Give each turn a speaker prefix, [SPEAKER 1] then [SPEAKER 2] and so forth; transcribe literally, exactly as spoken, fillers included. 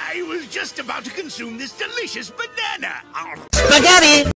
[SPEAKER 1] I was just about to consume this delicious banana.
[SPEAKER 2] Spaghetti!